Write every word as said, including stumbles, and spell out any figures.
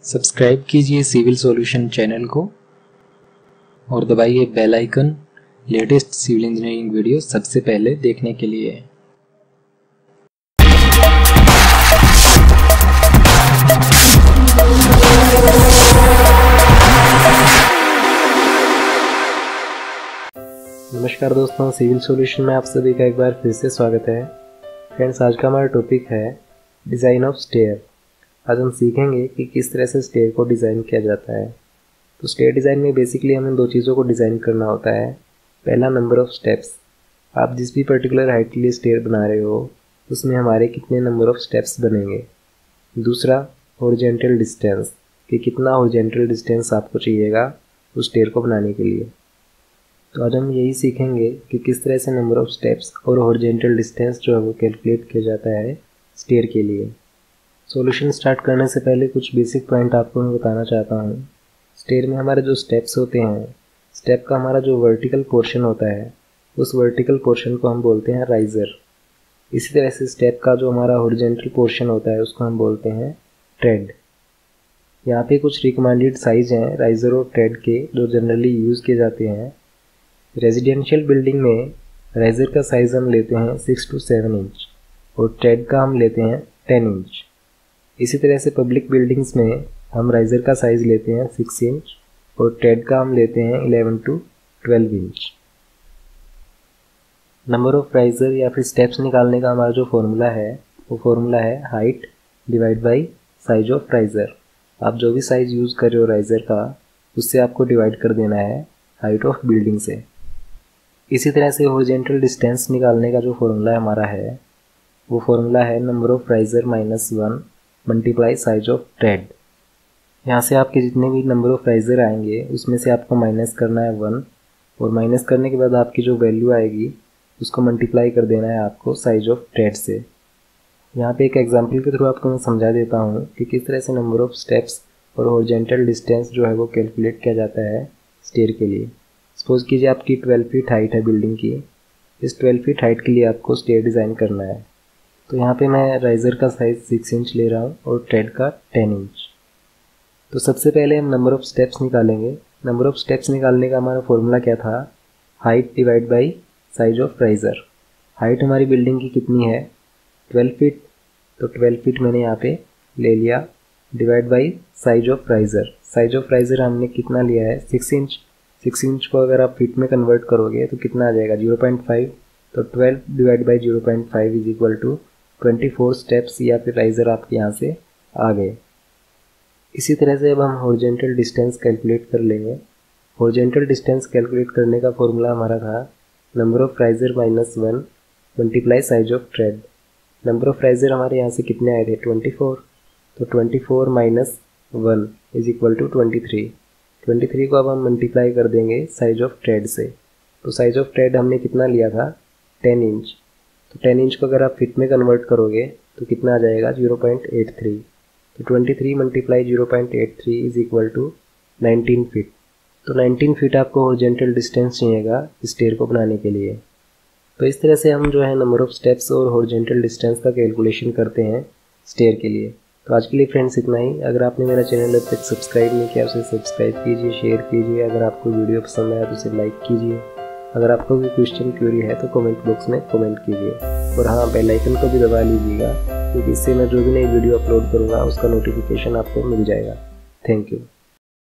Subscribe कीजिए civil solution channel को और दबाइए bell icon latest civil engineering video सबसे पहले देखने के लिए। नमस्कार दोस्तों, सिविल सॉल्यूशन में आप सभी का एक बार फिर से स्वागत है। फ्रेंड्स, आज का हमारा टॉपिक है डिज़ाइन ऑफ स्टेयर। आज हम सीखेंगे कि किस तरह से स्टेयर को डिज़ाइन किया जाता है। तो स्टेयर डिज़ाइन में बेसिकली हमें दो चीज़ों को डिज़ाइन करना होता है। पहला, नंबर ऑफ स्टेप्स। आप जिस भी पर्टिकुलर हाइट के लिए स्टेयर बना रहे हो उसमें हमारे कितने नंबर ऑफ स्टेप्स बनेंगे। दूसरा, हॉरिजॉन्टल डिस्टेंस, कि कितना हॉरिजॉन्टल डिस्टेंस आपको चाहिएगा उस स्टेयर को बनाने के लिए। तो आज हम यही सीखेंगे कि किस तरह से नंबर ऑफ स्टेप्स और हॉरिजॉन्टल डिस्टेंस जो है वो कैलकुलेट किया जाता है स्टेयर के लिए। सॉल्यूशन स्टार्ट करने से पहले कुछ बेसिक पॉइंट आपको मैं बताना चाहता हूँ। स्टेयर में हमारे जो स्टेप्स होते हैं, स्टेप का हमारा जो वर्टिकल पोर्शन होता है उस वर्टिकल पोर्शन को हम बोलते हैं राइजर। इसी तरह से स्टेप का जो हमारा हॉरिजॉन्टल पोर्शन होता है उसको हम बोलते हैं ट्रेड। यहाँ पे कुछ रिकमेंडेड साइज हैं राइजर और ट्रेड के जो जनरली यूज़ किए जाते हैं। रेजिडेंशियल बिल्डिंग में राइजर का साइज़ हम लेते हैं सिक्स टू सेवन इंच और ट्रेड का हम लेते हैं टेन इंच। इसी तरह से पब्लिक बिल्डिंग्स में हम राइजर का साइज़ लेते हैं सिक्स इंच और ट्रेड का हम लेते हैं eleven to twelve inch. Number of riser या फिर स्टेप्स निकालने का हमारा जो फॉर्मूला है वो फॉर्मूला है height divide by size of riser. आप जो भी साइज़ यूज़ कर रहे हो राइजर का उससे आपको डिवाइड कर देना है हाइट ऑफ बिल्डिंग से। इसी तरह से हॉरिजॉन्टल डिस्टेंस निकालने का जो फॉर्मूला हमारा है वो फॉर्मूला है number of riser minus one multiply size of tread. यहाँ से आपके जितने भी नंबर ऑफ राइजर आएंगे उसमें से आपको माइनस करना है वन और माइनस करने के बाद आपकी जो वैल्यू आएगी उसको मल्टीप्लाई कर देना है आपको साइज ऑफ ट्रेड से। यहाँ पे एक एग्जांपल के थ्रू आपको मैं समझा देता हूँ कि किस तरह से नंबर ऑफ स्टेप्स और हॉरिजॉन्टल डिस्टेंस जो है वो कैलकुलेट किया जाता है स्टेयर के लिए। सपोज कीजिए आपकी ट्वेल्व फीट हाइट है बिल्डिंग की। इस ट्वेल्व फीट हाइट के लिए आपको स्टेयर डिज़ाइन करना है। तो यहाँ पे मैं राइजर का साइज़ सिक्स इंच ले रहा हूँ और ट्रेड का टेन इंच। तो सबसे पहले हम नंबर ऑफ स्टेप्स निकालेंगे। नंबर ऑफ स्टेप्स निकालने का हमारा फॉर्मूला क्या था? Height divide by size of riser. Height हमारी बिल्डिंग की कितनी है? Twelve feet. तो ट्वेल्व फीट मैंने यहाँ पे ले लिया divide by size of riser. Size of riser हमने कितना लिया है? Six inch. सिक्स इंच को अगर आप फीट में कन्वर्ट करोगे तो कितना आ जाएगा? Zero point five. तो twelve divide by zero point five is equal to twenty four steps या फिर राइजर आपके यहाँ से आ गए। इसी तरह से अब हम हॉरिजॉन्टल डिस्टेंस कैलकुलेट कर लेंगे। हॉरिजॉन्टल डिस्टेंस कैलकुलेट करने का फॉर्मूला हमारा था number of riser minus one multiply size of tread. Number of riser हमारे यहाँ से कितने आए थे? Twenty four. तो twenty four minus one is equal to twenty three. Twenty three को अब हम मल्टीप्लाई कर देंगे साइज ऑफ ट्रेड से। तो साइज ऑफ ट्रेड हमने कितना लिया था? Ten inch. तो टेन इंच को अगर आप फिट में कन्वर्ट करोगे तो कितना आ जाएगा? Zero point eight three. तो twenty three multiply zero point eight three is equal to nineteen feet. तो नाइनटीन फीट आपको हॉरिजॉन्टल डिस्टेंस चाहिएगा स्टेयर को बनाने के लिए। तो इस तरह से हम जो है नंबर ऑफ स्टेप्स और हॉरिजॉन्टल डिस्टेंस का कैलकुलेशन करते हैं स्टेयर के लिए। तो आज के लिए फ्रेंड्स इतना ही। अगर आपने मेरा चैनल अब तक सब्सक्राइब नहीं किया उसे सब्सक्राइब कीजिए, शेयर कीजिए। अगर आपको वीडियो पसंद आया तो उसे लाइक कीजिए। अगर आपको कोई क्वेश्चन क्यूरी है तो कमेंट बॉक्स में कमेंट कीजिए और हाँ, बेल आइकन को भी दबा लीजिएगा क्योंकि इससे मैं जो भी नई वीडियो अपलोड करूँगा उसका नोटिफिकेशन आपको मिल जाएगा। Thank you.